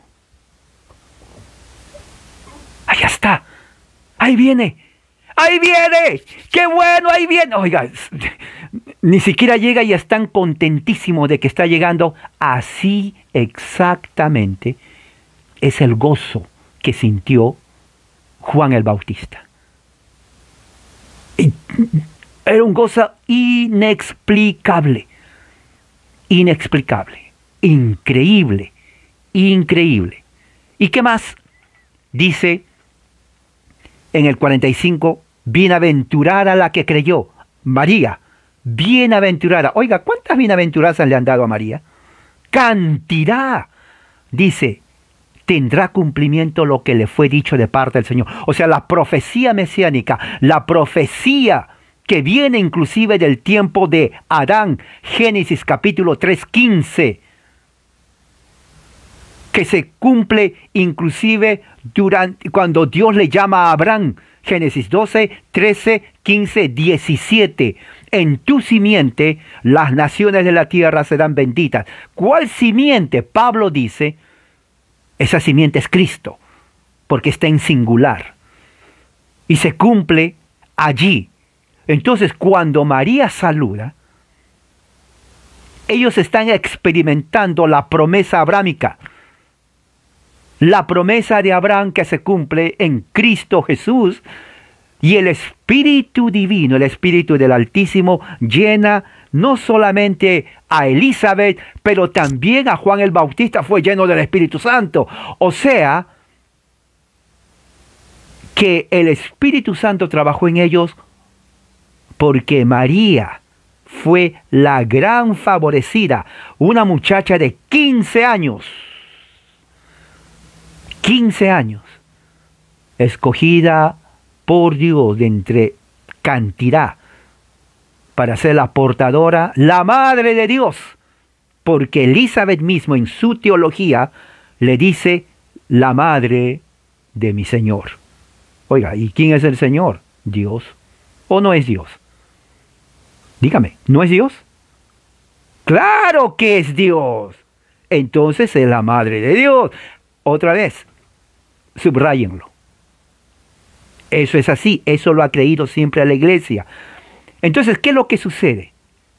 allá está, ahí viene, ahí viene, qué bueno, ahí viene. Oiga, ni siquiera llega y están contentísimos de que está llegando. Así exactamente es el gozo que sintió Juan el Bautista. Y era un gozo inexplicable, inexplicable, increíble, increíble. ¿Y qué más? Dice en el cuarenta y cinco, bienaventurada la que creyó, María, bienaventurada. Oiga, ¿cuántas bienaventuranzas le han dado a María? Cantidad. Dice, tendrá cumplimiento lo que le fue dicho de parte del Señor. O sea, la profecía mesiánica, la profecía que viene inclusive del tiempo de Adán, Génesis capítulo tres, quince, que se cumple inclusive durante, cuando Dios le llama a Abraham, Génesis doce, trece, quince, diecisiete. En tu simiente las naciones de la tierra serán benditas. ¿Cuál simiente? Pablo dice, esa simiente es Cristo, porque está en singular. Y se cumple allí. Entonces, cuando María saluda, ellos están experimentando la promesa abrámica. La promesa de Abraham que se cumple en Cristo Jesús, y el Espíritu Divino, el Espíritu del Altísimo, llena no solamente a Elizabeth, pero también a Juan el Bautista fue lleno del Espíritu Santo. O sea, que el Espíritu Santo trabajó en ellos porque María fue la gran favorecida, una muchacha de quince años. quince años, escogida por Dios de entre cantidad para ser la portadora, la madre de Dios, porque Elizabeth mismo en su teología le dice la madre de mi Señor. Oiga, ¿y quién es el Señor? ¿Dios o no es Dios? Dígame, ¿no es Dios? ¡Claro que es Dios! Entonces es la madre de Dios. Otra vez, subrayenlo. Eso es así, eso lo ha creído siempre la iglesia. Entonces, ¿qué es lo que sucede?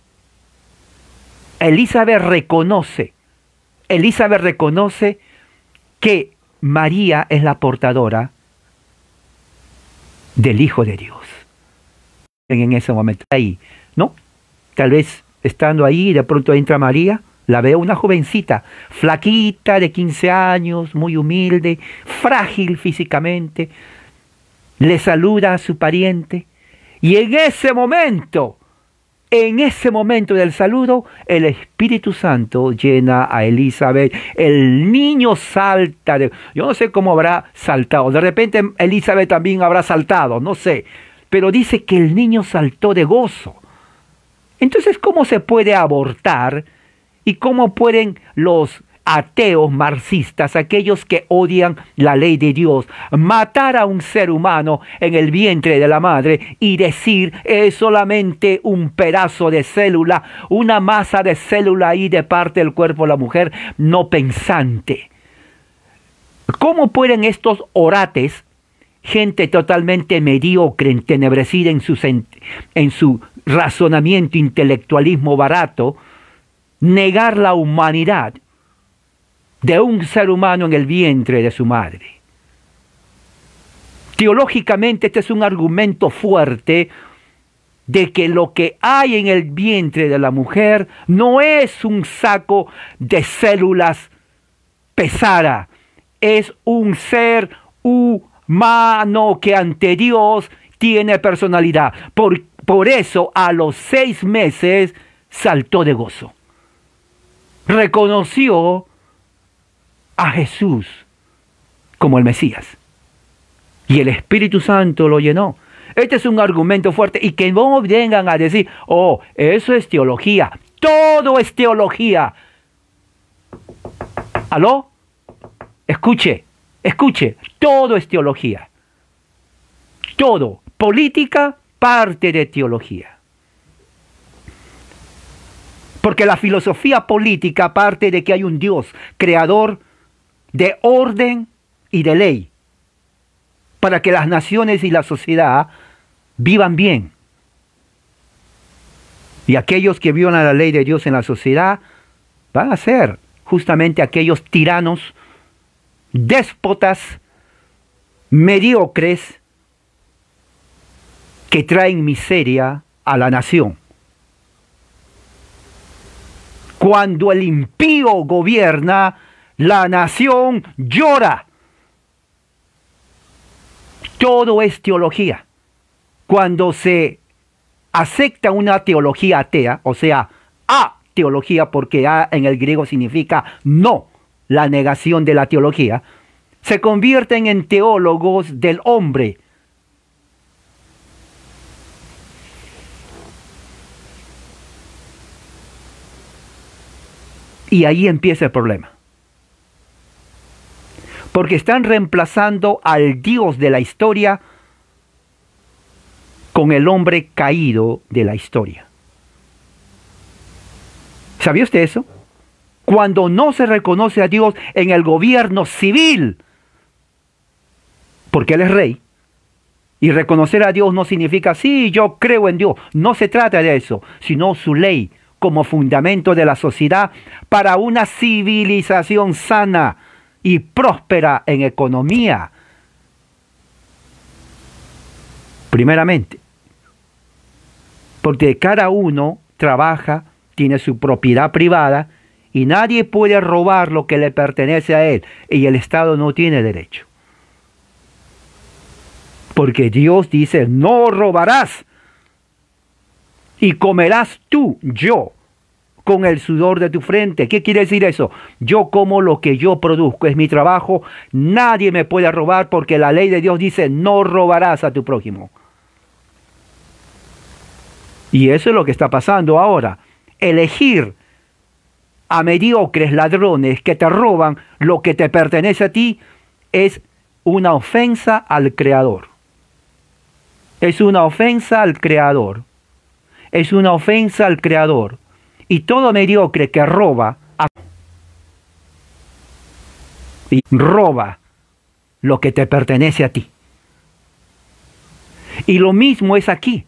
Elizabeth reconoce, Elizabeth reconoce que María es la portadora del Hijo de Dios. En ese momento, ahí, ¿no? Tal vez estando ahí, de pronto entra María, la veo una jovencita, flaquita, de quince años, muy humilde, frágil físicamente. Le saluda a su pariente. Y en ese momento, en ese momento del saludo, el Espíritu Santo llena a Elizabeth. El niño salta. De, yo no sé cómo habrá saltado. De repente Elizabeth también habrá saltado, no sé. Pero dice que el niño saltó de gozo. Entonces, ¿cómo se puede abortar? ¿Y cómo pueden los ateos marxistas, aquellos que odian la ley de Dios, matar a un ser humano en el vientre de la madre y decir es solamente un pedazo de célula, una masa de célula ahí de parte del cuerpo de la mujer no pensante? ¿Cómo pueden estos orates, gente totalmente mediocre, entenebrecida en su, en su razonamiento, intelectualismo barato, negar la humanidad de un ser humano en el vientre de su madre? Teológicamente este es un argumento fuerte de que lo que hay en el vientre de la mujer no es un saco de células pesada, es un ser humano que ante Dios tiene personalidad. Por, por eso a los seis meses saltó de gozo. Reconoció a Jesús como el Mesías. Y el Espíritu Santo lo llenó. Este es un argumento fuerte. Y que no vengan a decir, oh, eso es teología. Todo es teología. ¿Aló? Escuche, escuche. Todo es teología. Todo. Política, parte de teología. Porque la filosofía política parte de que hay un Dios creador de orden y de ley, para que las naciones y la sociedad vivan bien. Y aquellos que violan la ley de Dios en la sociedad van a ser justamente aquellos tiranos, déspotas, mediocres, que traen miseria a la nación. Cuando el impío gobierna, la nación llora. Todo es teología. Cuando se acepta una teología atea, o sea, ateología, porque a en el griego significa no, la negación de la teología, se convierten en teólogos del hombre. Y ahí empieza el problema. Porque están reemplazando al Dios de la historia con el hombre caído de la historia. ¿Sabía usted eso? Cuando no se reconoce a Dios en el gobierno civil, porque Él es rey, y reconocer a Dios no significa, sí, yo creo en Dios. No se trata de eso, sino su ley como fundamento de la sociedad para una civilización sana y próspera en economía. Primeramente, porque cada uno trabaja, tiene su propiedad privada y nadie puede robar lo que le pertenece a él, y el Estado no tiene derecho. Porque Dios dice, no robarás. Y comerás tú, yo, con el sudor de tu frente. ¿Qué quiere decir eso? Yo como lo que yo produzco, es mi trabajo. Nadie me puede robar porque la ley de Dios dice, no robarás a tu prójimo. Y eso es lo que está pasando ahora. Elegir a mediocres ladrones que te roban lo que te pertenece a ti es una ofensa al Creador. Es una ofensa al Creador. Es una ofensa al Creador. Y todo mediocre que roba, y roba lo que te pertenece a ti. Y lo mismo es aquí.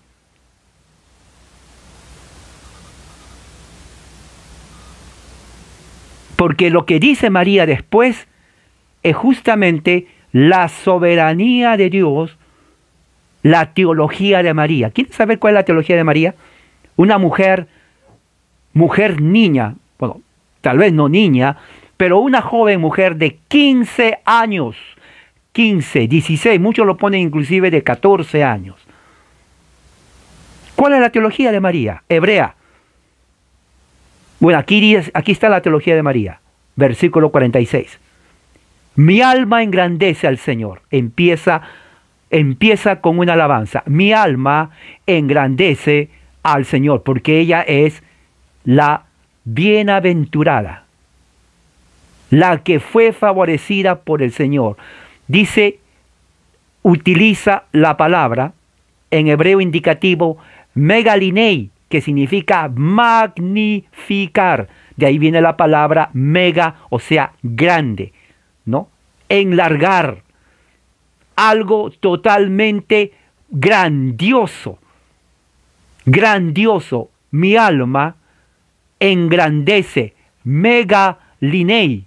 Porque lo que dice María después es justamente la soberanía de Dios, la teología de María. ¿Quieren saber cuál es la teología de María? Una mujer, mujer niña, bueno, tal vez no niña, pero una joven mujer de quince años, quince, dieciséis, muchos lo ponen inclusive de catorce años. ¿Cuál es la teología de María? Hebrea. Bueno, aquí, aquí está la teología de María, versículo cuarenta y seis. Mi alma engrandece al Señor. Empieza, empieza con una alabanza. Mi alma engrandece al Señor, porque ella es la bienaventurada, la que fue favorecida por el Señor. Dice, utiliza la palabra en hebreo indicativo megalinei, que significa magnificar. De ahí viene la palabra mega, o sea, grande, ¿no? Enlargar. Algo totalmente grandioso. Grandioso. Mi alma engrandece. Megalinei.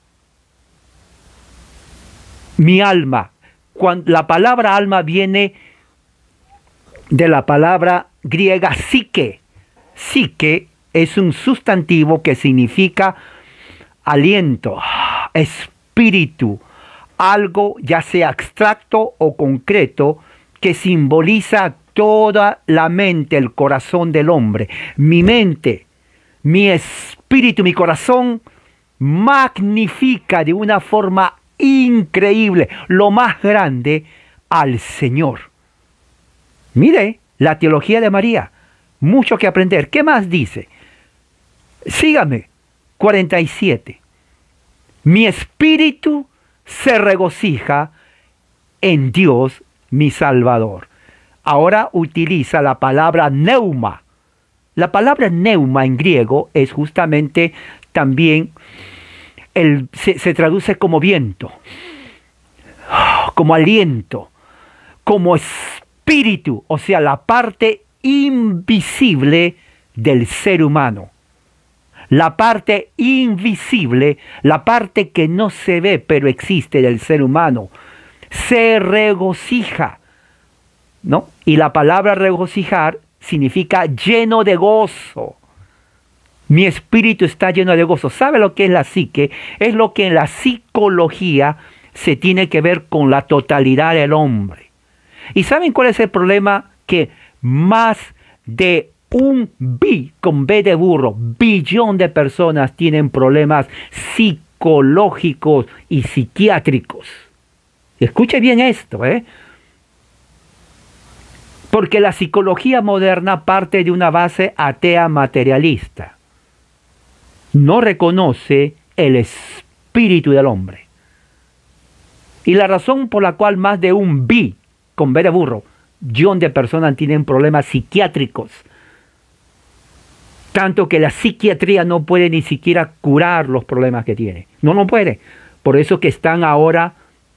Mi alma. Cuando la palabra alma viene de la palabra griega psique. Psique es un sustantivo que significa aliento, espíritu, algo ya sea abstracto o concreto que simboliza toda la mente, el corazón del hombre. Mi mente, mi espíritu, mi corazón magnifica de una forma increíble, lo más grande, al Señor. Mire, la teología de María, mucho que aprender. ¿Qué más dice? Sígame, cuarenta y siete. Mi espíritu se regocija en Dios mi Salvador. Ahora utiliza la palabra neuma. La palabra neuma en griego es justamente también, el, se, se traduce como viento, como aliento, como espíritu, o sea, la parte invisible del ser humano. La parte invisible, la parte que no se ve pero existe del ser humano, se regocija, ¿no? Y la palabra regocijar significa lleno de gozo. Mi espíritu está lleno de gozo. ¿Sabe lo que es la psique? Es lo que en la psicología se tiene que ver con la totalidad del hombre. ¿Y saben cuál es el problema? Que más de un bi, con B de burro, billón de personas tienen problemas psicológicos y psiquiátricos. Escuche bien esto, ¿eh? Porque la psicología moderna parte de una base atea materialista. No reconoce el espíritu del hombre. Y la razón por la cual más de un bi, con B de burro, billón de personas tienen problemas psiquiátricos, tanto que la psiquiatría no puede ni siquiera curar los problemas que tiene. No, no puede. Por eso que están ahora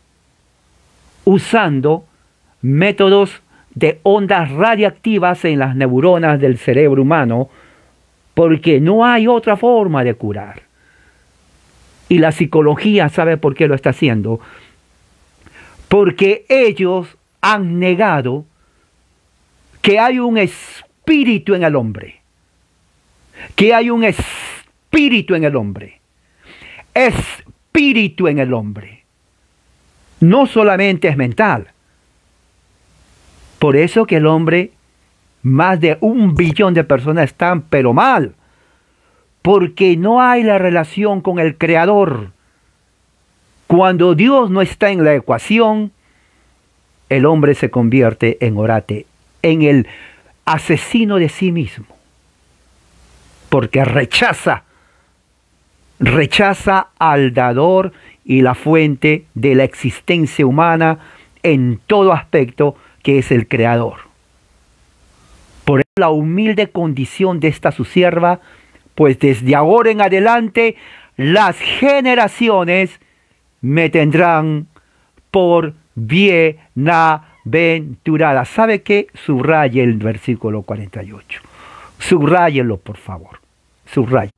usando métodos de ondas radiactivas en las neuronas del cerebro humano, porque no hay otra forma de curar. Y la psicología, ¿sabe por qué lo está haciendo? Porque ellos han negado que hay un espíritu en el hombre. Que hay un espíritu en el hombre. Espíritu en el hombre. No solamente es mental. Por eso que el hombre, más de un billón de personas están pero mal. Porque no hay la relación con el Creador. Cuando Dios no está en la ecuación, el hombre se convierte en orate, en el asesino de sí mismo. Porque rechaza, rechaza al dador y la fuente de la existencia humana en todo aspecto, que es el Creador. Por eso la humilde condición de esta su sierva, pues desde ahora en adelante las generaciones me tendrán por bienaventurada. ¿Sabe qué? Subraye el versículo cuarenta y ocho. Subráyelo, por favor. Subraye.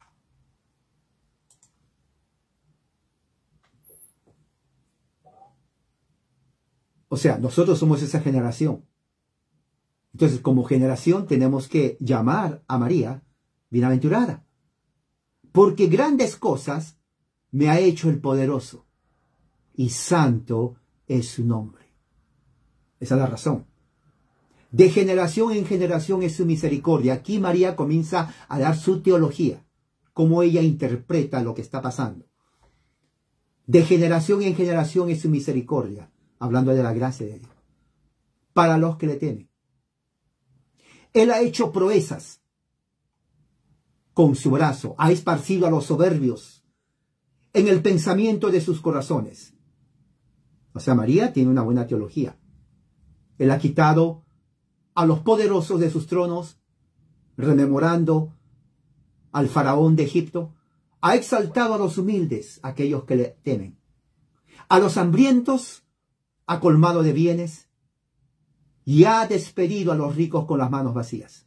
O sea, nosotros somos esa generación. Entonces, como generación tenemos que llamar a María bienaventurada. Porque grandes cosas me ha hecho el poderoso. Y santo es su nombre. Esa es la razón. De generación en generación es su misericordia. Aquí María comienza a dar su teología, cómo ella interpreta lo que está pasando. De generación en generación es su misericordia, hablando de la gracia de Dios, para los que le temen. Él ha hecho proezas con su brazo, ha esparcido a los soberbios en el pensamiento de sus corazones. O sea, María tiene una buena teología. Él ha quitado a los poderosos de sus tronos, rememorando al faraón de Egipto, ha exaltado a los humildes, aquellos que le temen. A los hambrientos ha colmado de bienes y ha despedido a los ricos con las manos vacías.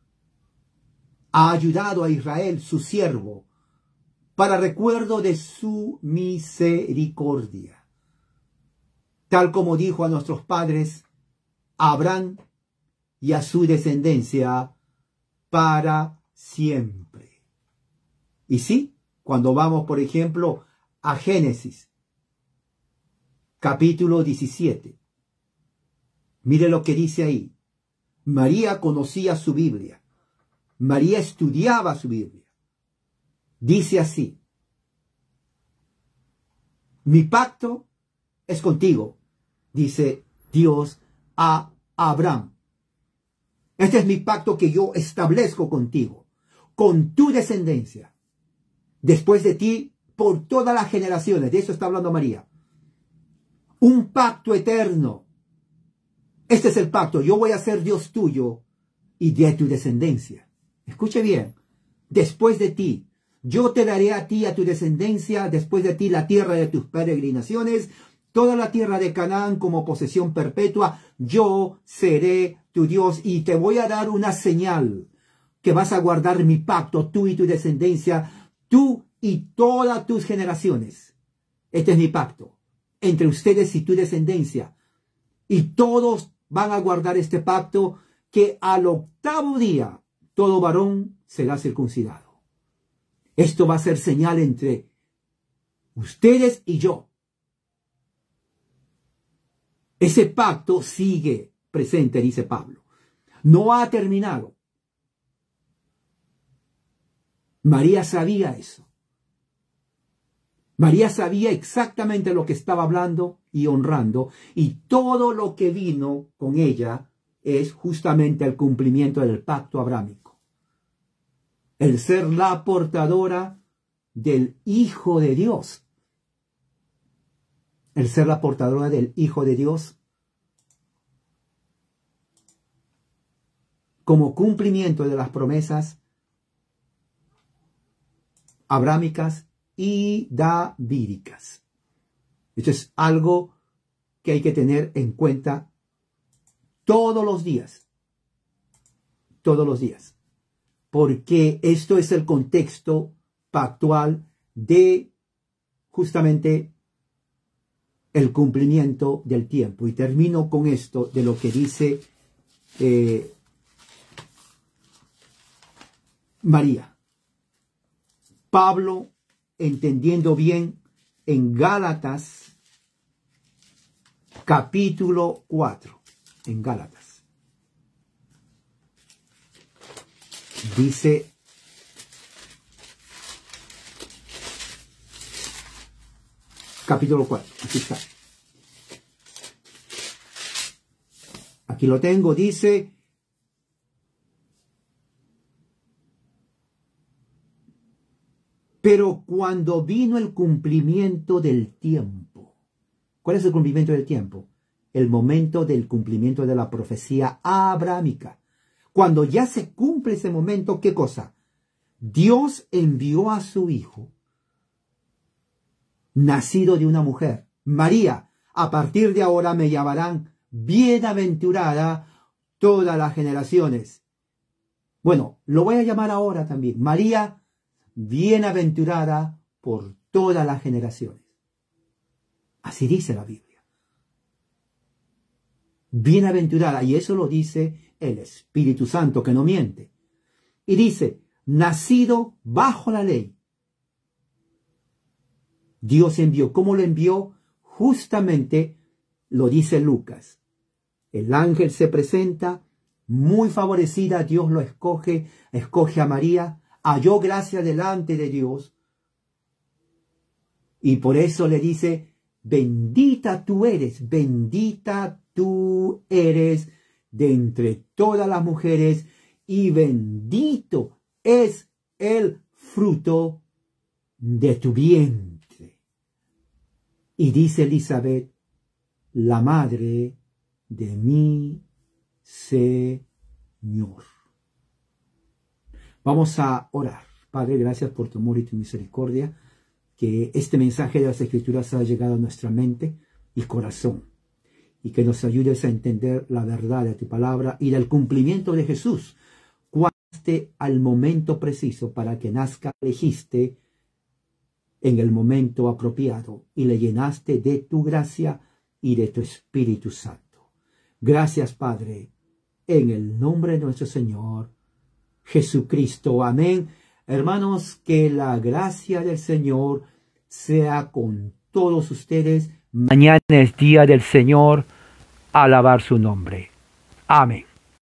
Ha ayudado a Israel, su siervo, para recuerdo de su misericordia. Tal como dijo a nuestros padres, a Abraham y a su descendencia para siempre. Y sí, cuando vamos, por ejemplo, a Génesis, capítulo diecisiete, mire lo que dice ahí. María conocía su Biblia. María estudiaba su Biblia. Dice así: Mi pacto es contigo, dice Dios a Abraham. Este es mi pacto que yo establezco contigo, con tu descendencia, después de ti, por todas las generaciones. De eso está hablando María. Un pacto eterno. Este es el pacto. Yo voy a ser Dios tuyo y de tu descendencia. Escuche bien. Después de ti, yo te daré a ti, a tu descendencia, después de ti, la tierra de tus peregrinaciones, toda la tierra de Canaán como posesión perpetua. Yo seré tu Dios y te voy a dar una señal que vas a guardar mi pacto, tú y tu descendencia, tú y todas tus generaciones. Este es mi pacto entre ustedes y tu descendencia. Y todos van a guardar este pacto, que al octavo día todo varón será circuncidado. Esto va a ser señal entre ustedes y yo. Ese pacto sigue presente, dice Pablo. No ha terminado. María sabía eso. María sabía exactamente lo que estaba hablando y honrando, y todo lo que vino con ella es justamente el cumplimiento del pacto abrámico. El ser la portadora del Hijo de Dios. El ser la portadora del Hijo de Dios como cumplimiento de las promesas abrámicas y davídicas. Esto es algo que hay que tener en cuenta todos los días. Todos los días. Porque esto es el contexto pactual de justamente el cumplimiento del tiempo. Y termino con esto de lo que dice eh, María. Pablo, entendiendo bien, en Gálatas, capítulo cuatro, en Gálatas, dice, capítulo cuatro, aquí está. Aquí lo tengo, dice, pero cuando vino el cumplimiento del tiempo. ¿Cuál es el cumplimiento del tiempo? El momento del cumplimiento de la profecía abrámica. Cuando ya se cumple ese momento, ¿qué cosa? Dios envió a su Hijo, nacido de una mujer. María, a partir de ahora me llamarán bienaventurada todas las generaciones. Bueno, lo voy a llamar ahora también. María, bienaventurada por todas las generaciones. Así dice la Biblia. Bienaventurada, y eso lo dice el Espíritu Santo, que no miente. Y dice, nacido bajo la ley. Dios envió. ¿Cómo lo envió? Justamente lo dice Lucas. El ángel se presenta, muy favorecida, Dios lo escoge, escoge a María, halló gracia delante de Dios, y por eso le dice, bendita tú eres, bendita tú eres de entre todas las mujeres, y bendito es el fruto de tu vientre. Y dice Elizabeth, la madre de mi Señor. Vamos a orar. Padre, gracias por tu amor y tu misericordia, que este mensaje de las Escrituras haya llegado a nuestra mente y corazón, y que nos ayudes a entender la verdad de tu palabra y del cumplimiento de Jesús. Cuando esté al momento preciso para que nazca, elegiste en el momento apropiado y le llenaste de tu gracia y de tu Espíritu Santo. Gracias, Padre, en el nombre de nuestro Señor Jesucristo. Amén. Hermanos, que la gracia del Señor sea con todos ustedes. Mañana es día del Señor, alabar su nombre. Amén.